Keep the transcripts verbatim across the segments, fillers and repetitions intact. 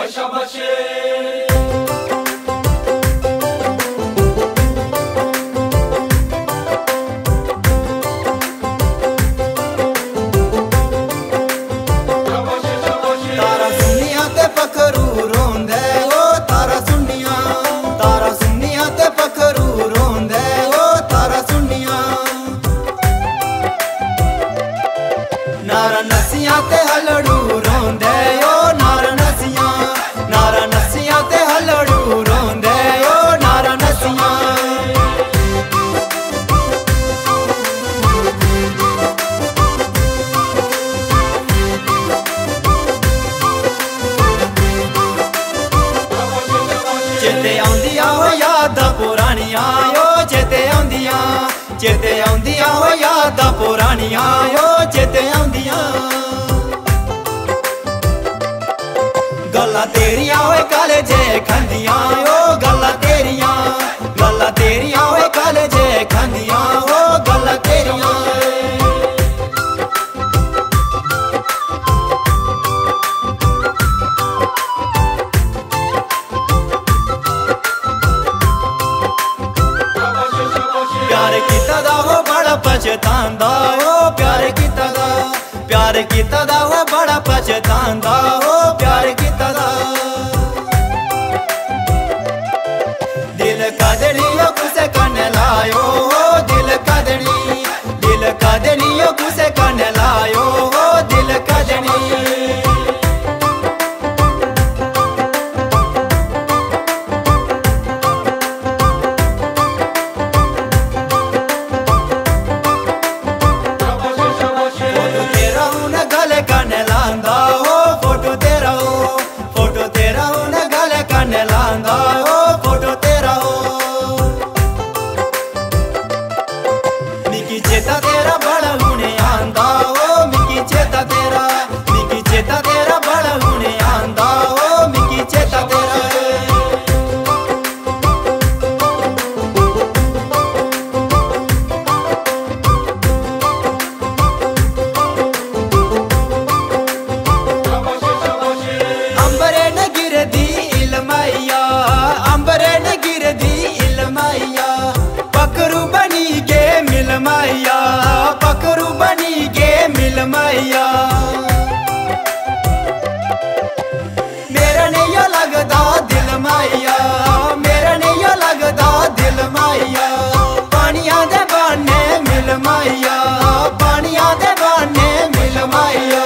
शाबाशे नारा नसियां ते हलड़ू रोंदे ओ नारा नसियां नारा नसियां ते हलड़ू रोंदे ओ नारा नसियां चेते आंदियां हो यादां पुरानियां ओ चेते आंदियां चेते आंदियां हो यादां पुरानियां ओ चेते आंदियां गल्लां तेरियां होए कालेजे खंदियां ओ गल्लां तेरियां गल्लां तेरियां होए कालेजे खंदियां ओ गल्लां तेरियां प्यार कीता दा हो बड़ा पछतांदा हो प्यार कीता दा प्यार कीता दा हो बड़ा पछतांदा हो प्यार कीता दा दिल कदड़ी ओ कुसे कने लायो हो दिल कदड़ी दिल कदड़ी ओ कुसे कने लायो हो दिल कदड़ी चेता तेरा बड़ा हुने आंदा ओ मिकी चेता तेरा मिकी चेता तेरा बड़ा हुने आंदा ओ मिकी चेता तेरा अंबरे न गिरदी इल्माइया अंबरे न गिरदी इल्माइया पकरू बनी के मिल मैया पकरू बनी के मिल मैया मेरा नहीं लगदा दिल मैया मेरा नहीं लगदा दिल मैया पानिया दे बाने मिल मैया पानिया दे बाने मिल मैया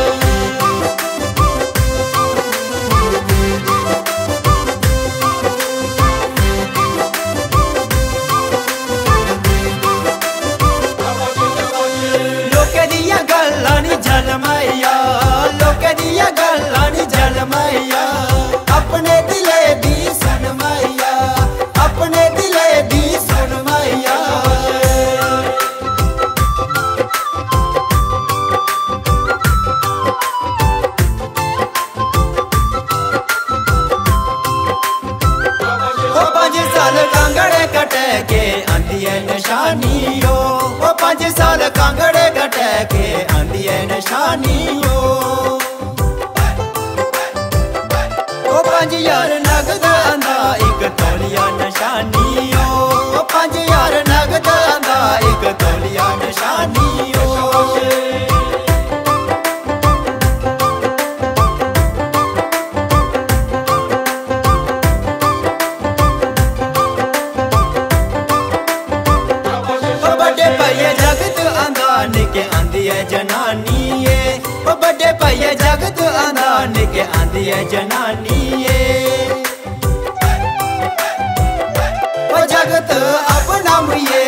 मैया लोके दिया गल्लां नी जल मैया अपने दिले दी सुन मैया अपने दिले दी सुन मैया ओ पांच साल कांगड़े कटे के आंदी है निशानी ओ ओ पांच साल कांगड़े कटे के आंदी है निशानी ओ ओ पांच यार नगद आंदा एक तौलिया निशानी ओ पांच यार नगद आंदा एक तौलिया निशानी ओ निके आंदी है जनानी ए ओ बड़े भैया जगत आंदा निके आंदी है जनानी ए ओ जगत अपना मुए